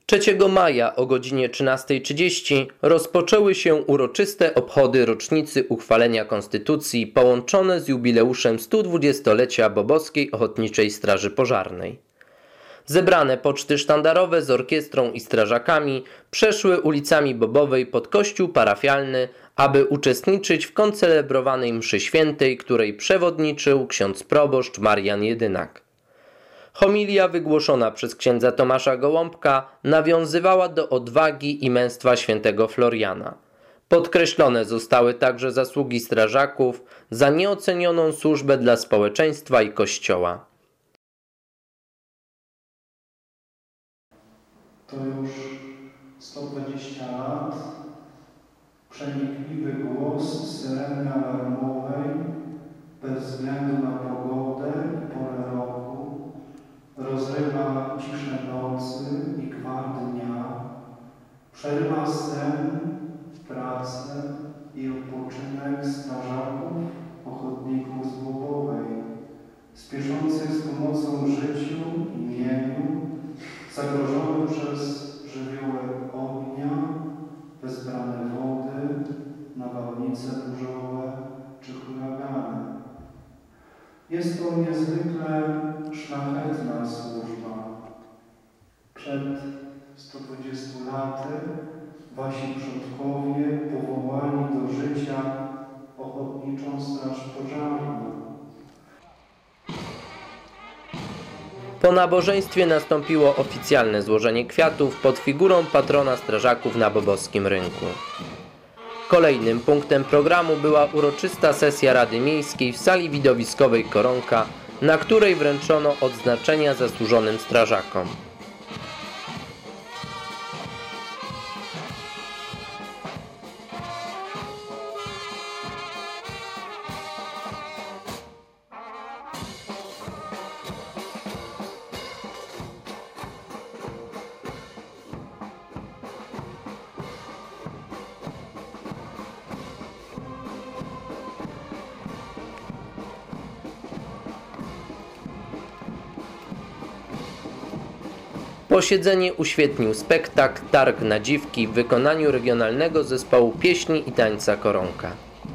3 maja o godzinie 13:30 rozpoczęły się uroczyste obchody rocznicy uchwalenia Konstytucji połączone z jubileuszem 120-lecia Bobowskiej Ochotniczej Straży Pożarnej. Zebrane poczty sztandarowe z orkiestrą i strażakami przeszły ulicami Bobowej pod kościół parafialny, aby uczestniczyć w koncelebrowanej mszy świętej, której przewodniczył ksiądz proboszcz Marian Jedynak. Homilia wygłoszona przez księdza Tomasza Gołąbka nawiązywała do odwagi i męstwa świętego Floriana. Podkreślone zostały także zasługi strażaków za nieocenioną służbę dla społeczeństwa i Kościoła. To już 120 lat, przenikliwy głos syreny alarmowej, bez względu na pogodę i porę roku, rozrywa ciszę nocy i gwar dnia, przerywa sen, pracę i odpoczynek strażaków, ochotników z Bobowej, spieszących z pomocą życiu i mieniu, zagrożony przez żywioły ognia, wezbrane wody, nawałnice burzowe czy huragany. Jest to niezwykle szlachetna służba. Przed 120 laty wasi przodkowie powołali do życia Ochotniczą Straż Pożarną. Po nabożeństwie nastąpiło oficjalne złożenie kwiatów pod figurą patrona strażaków na Bobowskim Rynku. Kolejnym punktem programu była uroczysta sesja Rady Miejskiej w sali widowiskowej Koronka, na której wręczono odznaczenia zasłużonym strażakom. Posiedzenie uświetnił spektakl Targ na Dziwki w wykonaniu regionalnego zespołu pieśni i tańca Koronka.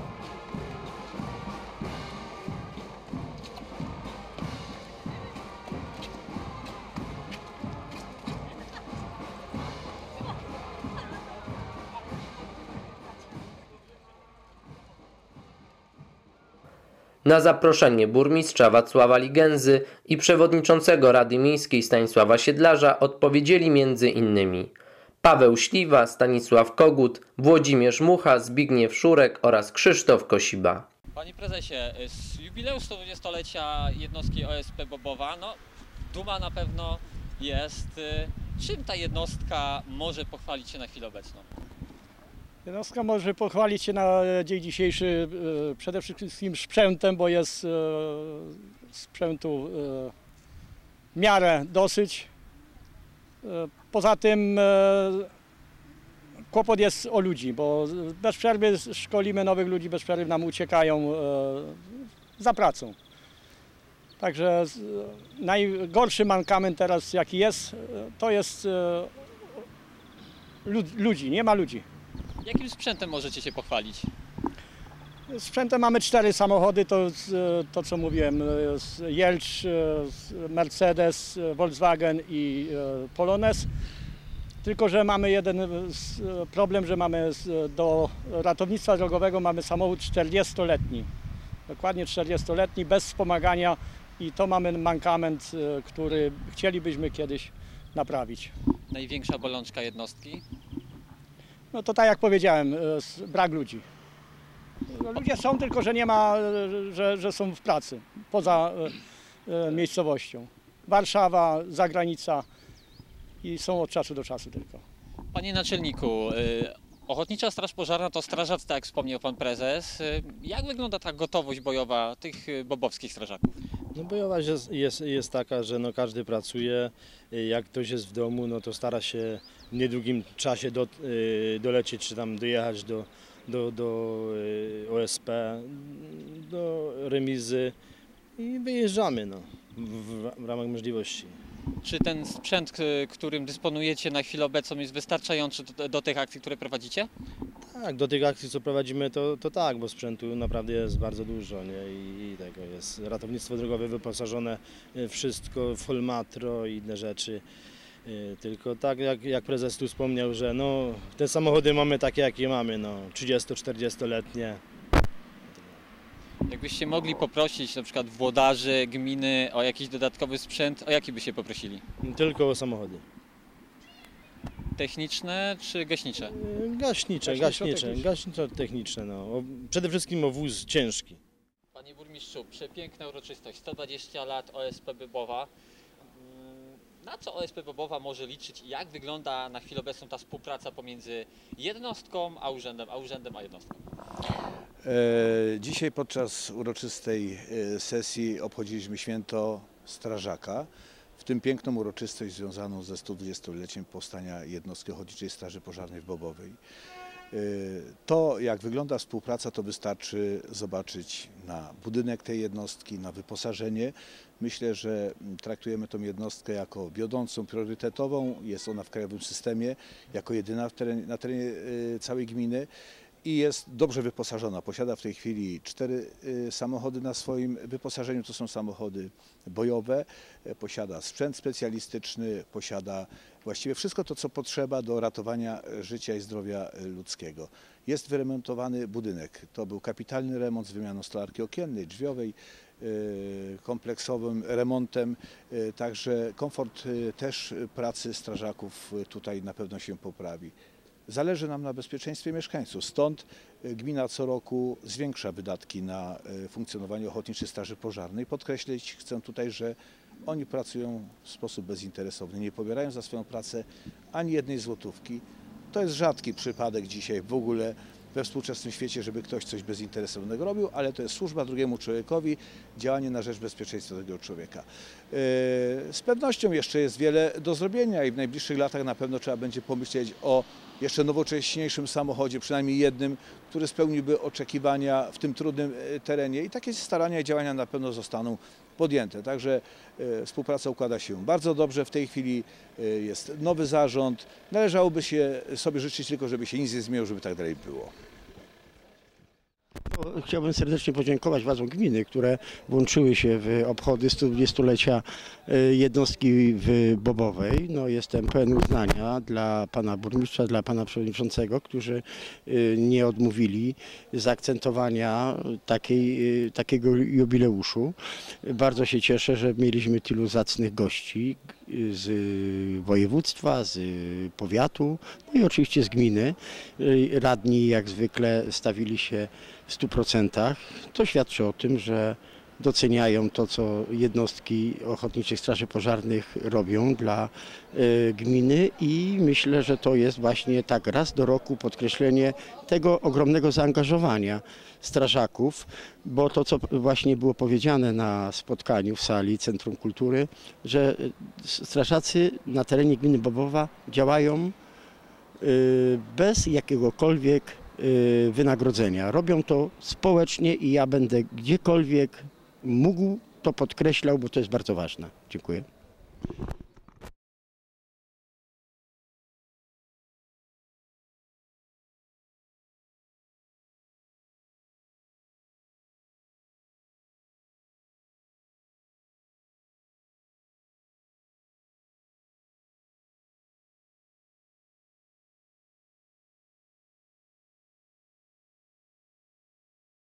Na zaproszenie burmistrza Wacława Ligęzy i przewodniczącego Rady Miejskiej Stanisława Siedlarza odpowiedzieli m.in. Paweł Śliwa, Stanisław Kogut, Włodzimierz Mucha, Zbigniew Szurek oraz Krzysztof Kosiba. Panie prezesie, z jubileusz 120-lecia jednostki OSP Bobowa, duma na pewno jest. Czym ta jednostka może pochwalić się na chwilę obecną? Jednostka może pochwalić się na dzień dzisiejszy przede wszystkim sprzętem, bo jest sprzętu w miarę dosyć. Poza tym kłopot jest o ludzi, bo bez przerwy szkolimy nowych ludzi, bez przerwy nam uciekają za pracą. Także najgorszy mankament teraz jaki jest, to jest ludzi, nie ma ludzi. Jakim sprzętem możecie się pochwalić? Sprzętem mamy 4 samochody, to co mówiłem, Jelcz, Mercedes, Volkswagen i Polones. Tylko że mamy jeden problem, że mamy do ratownictwa drogowego mamy samochód 40-letni. Dokładnie 40-letni, bez wspomagania i to mamy mankament, który chcielibyśmy kiedyś naprawić. Największa bolączka jednostki? No to tak jak powiedziałem, brak ludzi. Ludzie są, tylko że nie ma, że są w pracy, poza miejscowością. Warszawa, zagranica i są od czasu do czasu tylko. Panie naczelniku, Ochotnicza Straż Pożarna to strażacy, tak jak wspomniał pan prezes. Jak wygląda ta gotowość bojowa tych bobowskich strażaków? No bojowa jest taka, że każdy pracuje, jak ktoś jest w domu, to stara się w niedługim czasie dolecieć, czy tam dojechać do OSP, do remizy i wyjeżdżamy w ramach możliwości. Czy ten sprzęt, którym dysponujecie na chwilę obecną, jest wystarczający do tych akcji, które prowadzicie? Tak, do tych akcji, co prowadzimy, to tak, bo sprzętu naprawdę jest bardzo dużo, nie? I tego jest ratownictwo drogowe wyposażone w wszystko, w Holmatro i inne rzeczy. Tylko tak jak prezes tu wspomniał, że no, te samochody mamy takie, jakie mamy, no, 30-40-letnie. Jakbyście mogli poprosić na przykład włodarzy gminy o jakiś dodatkowy sprzęt, o jaki byście poprosili? Tylko o samochody. Techniczne czy gaśnicze? Gaśniczo-techniczne, no. Przede wszystkim o wóz ciężki. Panie burmistrzu, przepiękna uroczystość, 120 lat OSP Bobowa. Na co OSP Bobowa może liczyć i jak wygląda na chwilę obecną ta współpraca pomiędzy jednostką a urzędem a jednostką? Dzisiaj podczas uroczystej sesji obchodziliśmy święto strażaka, w tym piękną uroczystość związaną ze 120-leciem powstania jednostki Ochotniczej Straży Pożarnej w Bobowej. To, jak wygląda współpraca, to wystarczy zobaczyć na budynek tej jednostki, na wyposażenie. Myślę, że traktujemy tę jednostkę jako wiodącą, priorytetową. Jest ona w krajowym systemie, jako jedyna na terenie całej gminy i jest dobrze wyposażona. Posiada w tej chwili 4 samochody na swoim wyposażeniu. To są samochody bojowe, posiada sprzęt specjalistyczny, posiada właściwie wszystko to, co potrzeba do ratowania życia i zdrowia ludzkiego. Jest wyremontowany budynek. To był kapitalny remont z wymianą stolarki okiennej, drzwiowej, kompleksowym remontem, także komfort też pracy strażaków tutaj na pewno się poprawi. Zależy nam na bezpieczeństwie mieszkańców, stąd gmina co roku zwiększa wydatki na funkcjonowanie Ochotniczej Straży Pożarnej. Podkreślić chcę tutaj, że oni pracują w sposób bezinteresowny, nie pobierają za swoją pracę ani jednej złotówki. To jest rzadki przypadek dzisiaj w ogóle we współczesnym świecie, żeby ktoś coś bezinteresownego robił, ale to jest służba drugiemu człowiekowi, działanie na rzecz bezpieczeństwa drugiego człowieka. Z pewnością jeszcze jest wiele do zrobienia i w najbliższych latach na pewno trzeba będzie pomyśleć o jeszcze nowocześniejszym samochodzie, przynajmniej jednym, który spełniłby oczekiwania w tym trudnym terenie i takie starania i działania na pewno zostaną podjęte. Także współpraca układa się bardzo dobrze. W tej chwili jest nowy zarząd. Należałoby się sobie życzyć tylko, żeby się nic nie zmieniło, żeby tak dalej było. Chciałbym serdecznie podziękować władzom gminy, które włączyły się w obchody 120-lecia jednostki w Bobowej. No, jestem pełen uznania dla pana burmistrza, dla pana przewodniczącego, którzy nie odmówili zaakcentowania takiego jubileuszu. Bardzo się cieszę, że mieliśmy tylu zacnych gości z województwa, z powiatu, no i oczywiście z gminy. Radni jak zwykle stawili się w 100%. To świadczy o tym, że doceniają to, co jednostki Ochotniczych Straży Pożarnych robią dla gminy i myślę, że to jest właśnie tak raz do roku podkreślenie tego ogromnego zaangażowania strażaków, bo to, co właśnie było powiedziane na spotkaniu w sali Centrum Kultury, że strażacy na terenie gminy Bobowa działają bez jakiegokolwiek wynagrodzenia. Robią to społecznie i ja będę gdziekolwiek mógł to podkreślał, bo to jest bardzo ważne. Dziękuję.